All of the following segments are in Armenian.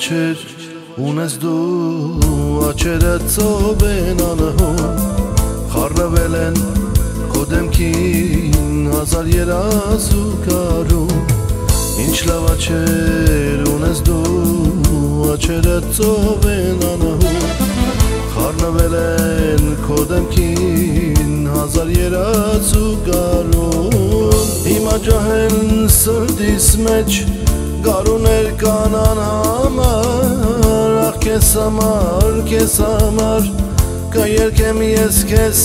աչեր ունես դու աչերը ծովեն անհուն խառնվել են քո դեմքին հազար երազուկարում ինչ լավ աչեր ունես դու աչերը ծովեն անհուն խառնվել են քո դեմքին հազար երազուկարում հիմա ջահել սրտիս մեջ Գարուներ կանան համար, ախ կես համար, կերկեմ ես կես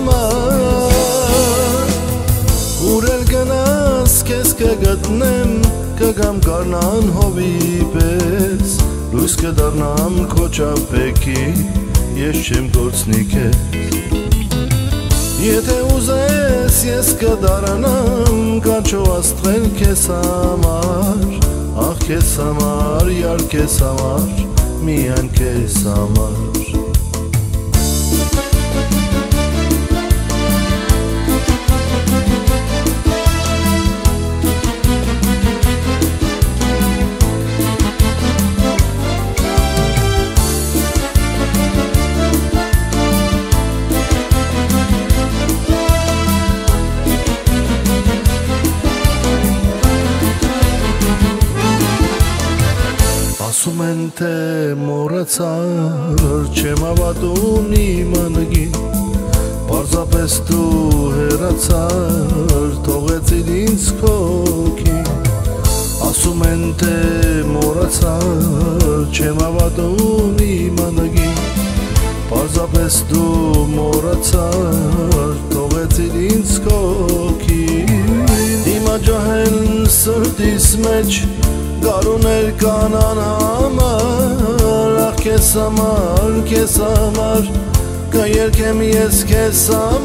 համար Ուր էլ գնաս կես կգտնեմ, կգամ կարնան հովի պես Լույս կդարնամ քո ճապեքի, ես չեմ գործնի կեզ Եթե ուզես ես կդարանամ, կանչո աստղել կես համար Ախ կես համար, յար կես համար, միայն կես համար Ասում են թե մոռացար, չեմ հավատում իմ անգին Պարզապես դու հեռացար, թողեցիր ինձ քոքին Ասում են թե մոռացար, չեմ հավատում իմ անգին Պարզապես դու մոռացար, թողեցիր ինձ քոքին Հիմա ջահել սրտիս մեջ Գարուներ կանան համար, ախ կես համար, կերկեմ ես կես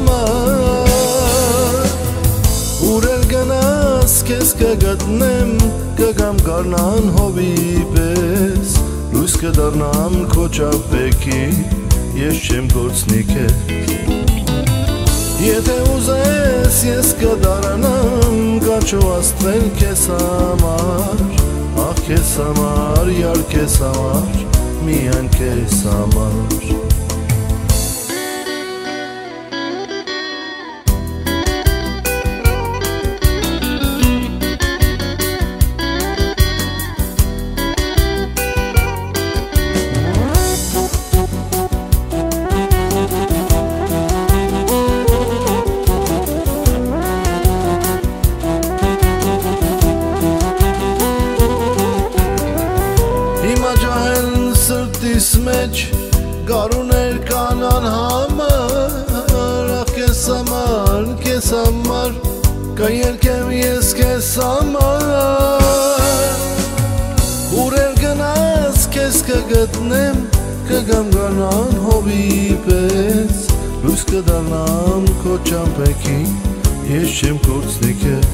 համար Ուր էլ գնաս կես կգտնեմ, կգամ կարնան հովի պես Լույս կդարնամ քո ճապեքի, ես չեմ գործնի կեզ Եթե ուզես ես կդարանամ, կանչո աստղել կես համար Ախ կես համար, յար կես համար, միայն կես համար Սրտիս մեջ գարուներ կանան համար Ախ կես համար, կերկեմ ես կես համար Ուր էլ գնաս կես կգտնեմ, կգամ գարնան հովի պես Լույս կդարնամ քո ճամպեքի, ես չեմ գործնի կեզ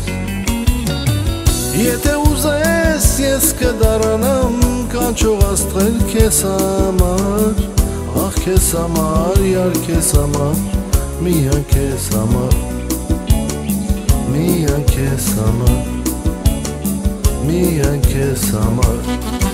Եթե ուզես ես կդարանամ Կանչող աստղել կես համար Ախ կես համար, յար կես համար Միայն կես համար Միայն կես համար Միայն կես համար